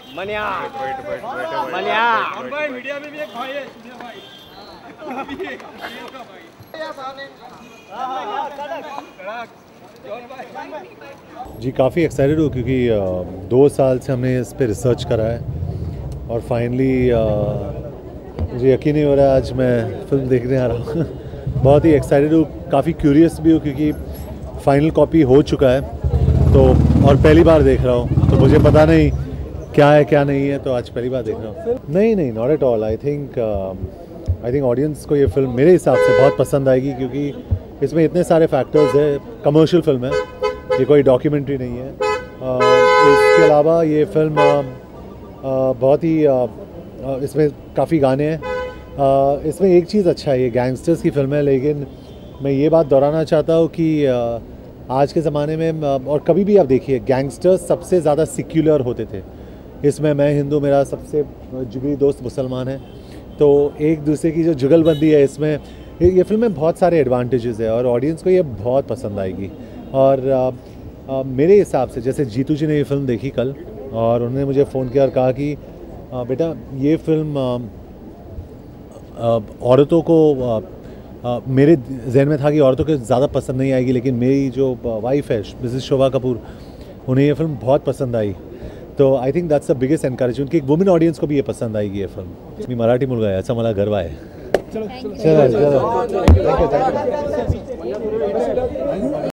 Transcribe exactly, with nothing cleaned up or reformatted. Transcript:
मनिया मनिया भाई मीडिया में भी एक भाई है भाई जी काफ़ी एक्साइटेड हूँ क्योंकि दो साल से हमने इस पे रिसर्च करा है और फाइनली मुझे यकीन नहीं हो रहा है आज मैं फिल्म देखने आ रहा हूँ। बहुत ही एक्साइटेड हूँ, काफ़ी क्यूरियस भी हूँ क्योंकि फाइनल कॉपी हो चुका है तो और पहली बार देख रहा हूँ तो मुझे पता नहीं क्या है क्या नहीं है, तो आज पहली बार देख रहा हूँ। नहीं नहीं not at all. I think I think audience को ये फिल्म मेरे हिसाब से बहुत पसंद आएगी क्योंकि इसमें इतने सारे फैक्टर्स है। कमर्शियल फिल्म है, ये कोई डॉक्यूमेंट्री नहीं है। uh, इसके अलावा ये फिल्म uh, uh, बहुत ही uh, uh, इसमें काफ़ी गाने हैं। uh, इसमें एक चीज़ अच्छा है, ये गैंगस्टर्स की फिल्म है, लेकिन मैं ये बात दोहराना चाहता हूँ कि uh, आज के ज़माने में uh, और कभी भी आप देखिए गैंगस्टर्स सबसे ज़्यादा सिक्युलर होते थे। इसमें मैं हिंदू, मेरा सबसे जिगरी दोस्त मुसलमान है, तो एक दूसरे की जो जुगलबंदी है इसमें ये फिल्म में बहुत सारे एडवांटेजेस है और ऑडियंस को ये बहुत पसंद आएगी। और आ, आ, मेरे हिसाब से जैसे जीतू जी ने ये फिल्म देखी कल और उन्होंने मुझे फ़ोन किया और कहा कि आ, बेटा ये फिल्म औरतों को आ, आ, मेरे जहन में था कि औरतों को ज़्यादा पसंद नहीं आएगी, लेकिन मेरी जो वाइफ है मिसेस शोभा कपूर, उन्हें ये फिल्म बहुत पसंद आई। तो I think that's the biggest encouragement कि एक वुमेन ऑडियंस को भी ये पसंद आएगी ये फिल्म। मी मराठी मुलगा आहे असा मला गर्व आहे। चलो चलो चलो